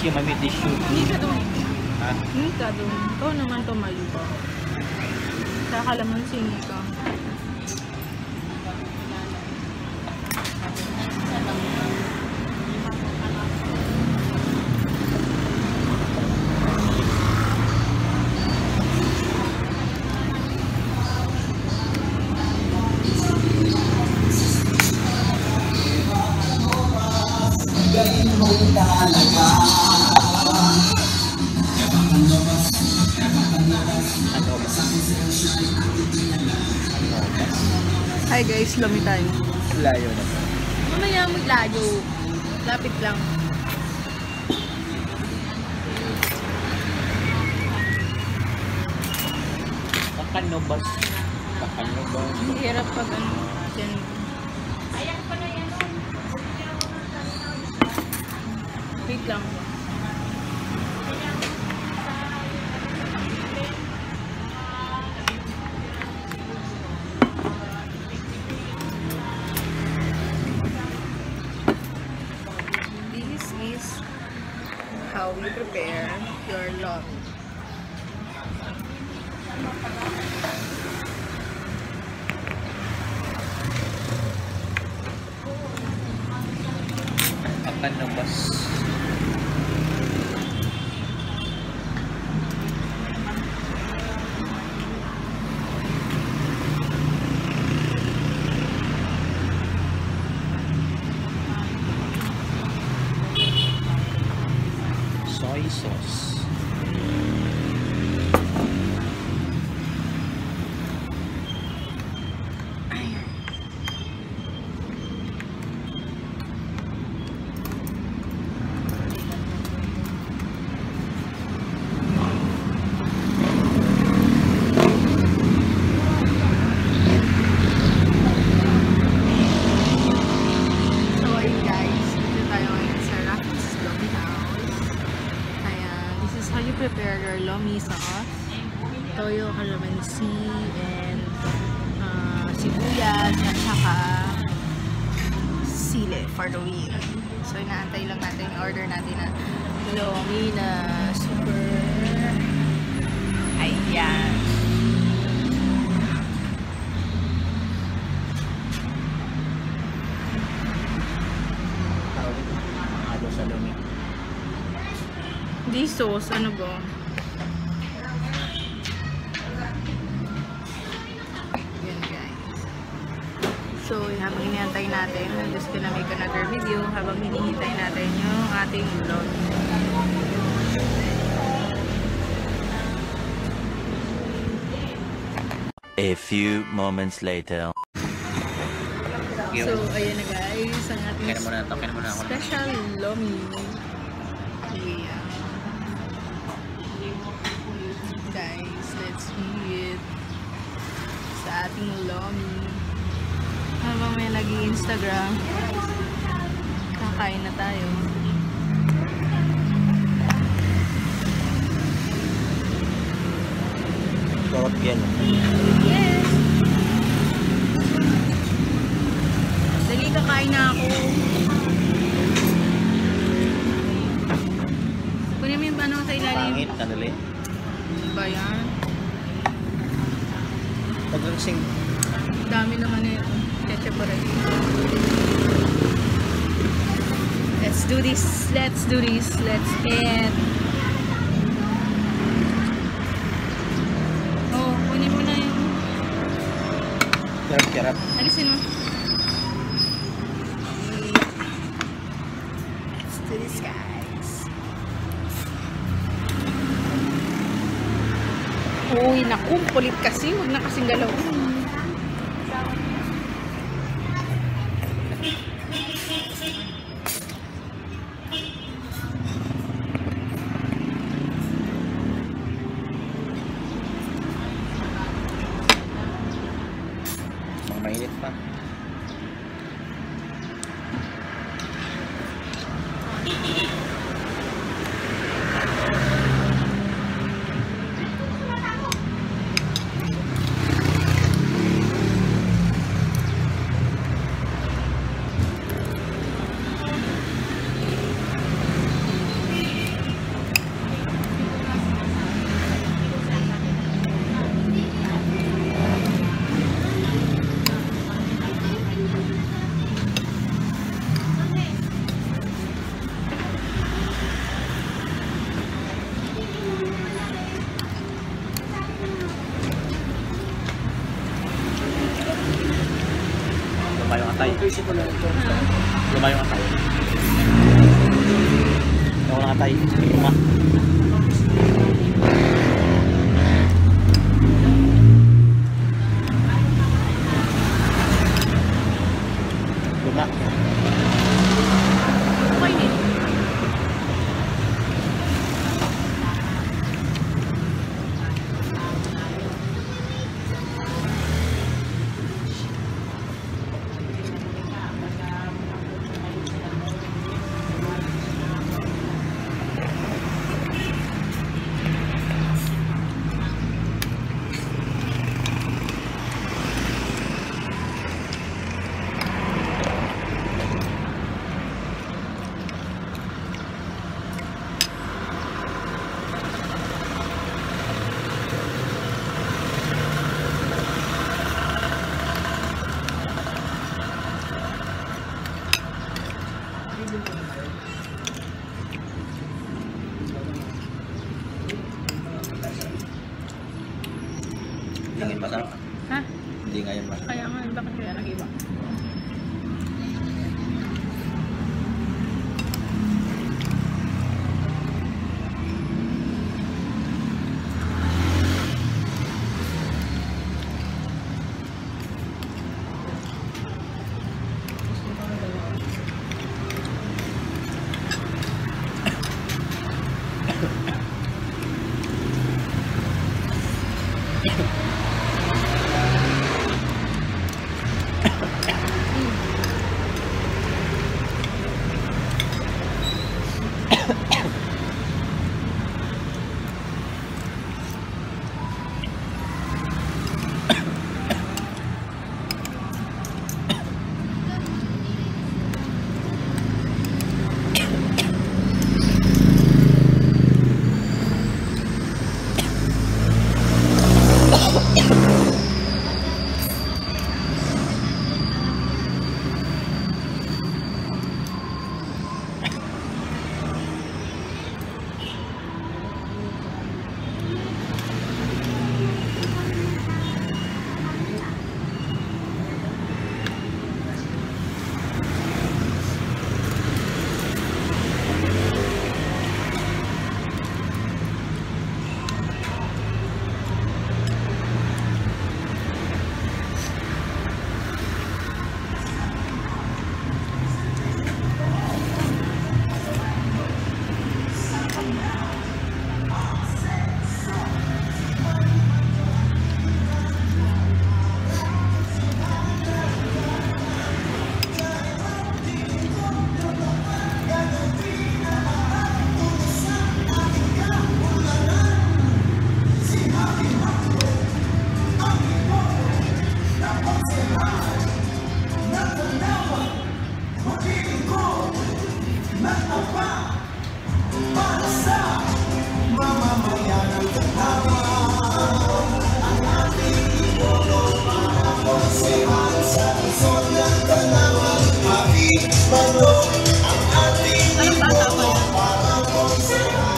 tissue, mami, tissue. Hindi ka doon. Ha? Hindi ka doon. Ikaw naman tumayo ka. Kakalaman singi ka. Hi guys, lami tayo. Layo na po. Mamaya maglayo. Lapit lang. Kakanobas. Kakanobas. Ang hirap pag ano. Yan. Wait lang. This is how we prepare your lomi. Kakanobas. Soy sauce. So ayun guys, dito tayo ngayon sa Raffles Lomi House. Ayan, this is how you prepare your lomi sauce. Toyo, calamansi, and sibuyas, at saka sili for the wing. So inaantay lang natin yung order natin na lomi na super. Ayan. Halo sa lumi. Di sauce, ano ba? Yan guys. So, habang hinihintay natin, I'm just gonna make another video habang hinihintay natin yung ating vlog. A few moments later. So, ayan na guys, ang ating Kaya muna ito, kaya muna ako. special lomi. Yeah. Guys, let's eat sa ating lomi. Habang may nag-i-Instagram, kakain na tayo. Sarap yan. Yes! Dali, kakain na ako. Kunin mo yung ano sa ilalim. Pangit, kadali. Ba yan? Pag-ransing. Dami naman eh. Ketchup pa rin. Let's do this. Let's do this. Let's eat. Oh, kunin mo na yung... Sarap-sarap. Alisin mo. Let's do this, guys. Uy, naku, kulit kasi. Huwag na kasing galawin. Mainit pa. yung atay. Ha? Luma yung atay. Yung lang atay. Luma. Luma. Okay din. Tingin masarap. Ha? Hindi ngayon masarap. Kaya nga, bakit kaya nag-iba? Parang bata pa yan.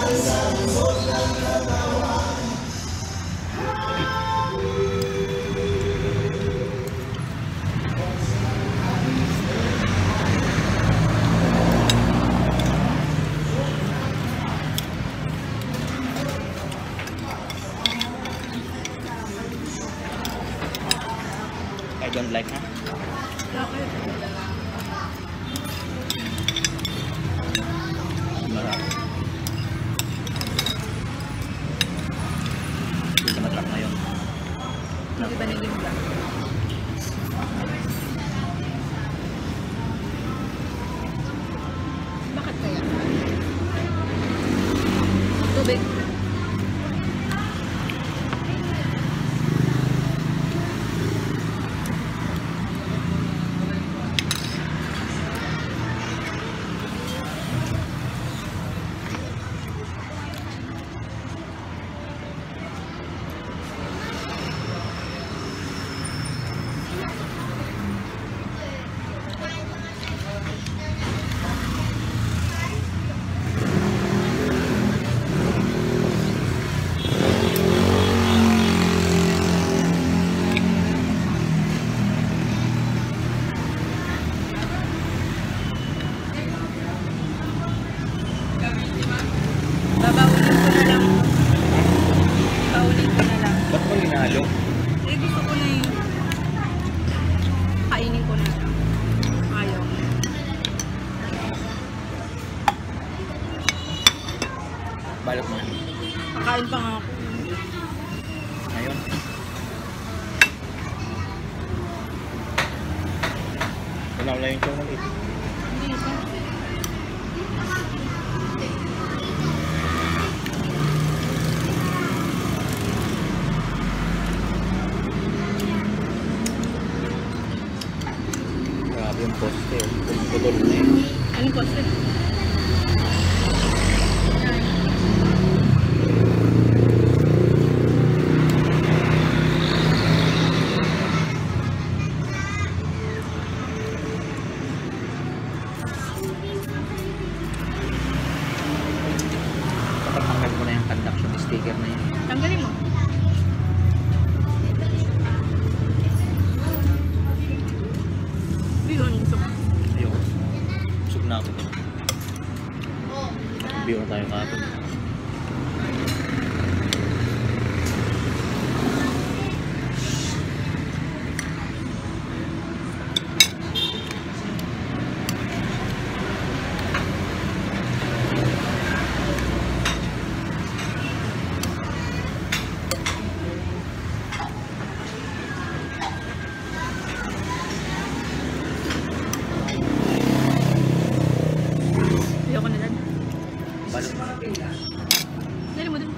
I don't like, ha? Bakit? Marami. Hindi sa matrap ngayon. Hindi ba naging ba? Bakit kaya? Tubig. Balot mo. Kakain pa nga ako. Ngayon. Wala ko lang yung chong ulit. Hindi pa. Grabe yung poste. Putol na yun. Anong poste? Tatanggal ko na yung conduction sticker na yun. Tanggalin mo. Bihon gusto ko. Ayoko. Busog na ako. Biyo na tayo kapag. Ayoko na dad. Balot mo. Dali mo dun.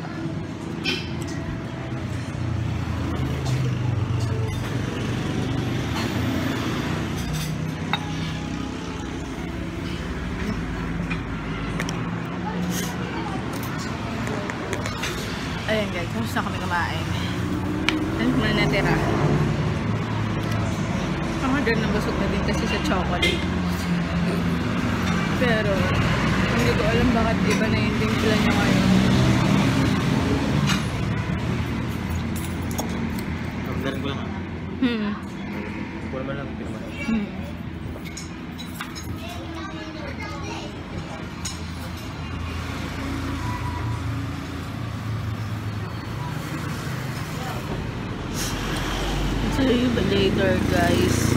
Ayan guys, tapos na kami kumain. Ano muna natira? Ang order na busog na din kasi sa chocolate. Pero, hindi ko alam bakit iba na yung timpla niya ngayon. Pagdarin ko lang ah. Kuha naman lang. Pinaman. See you later guys.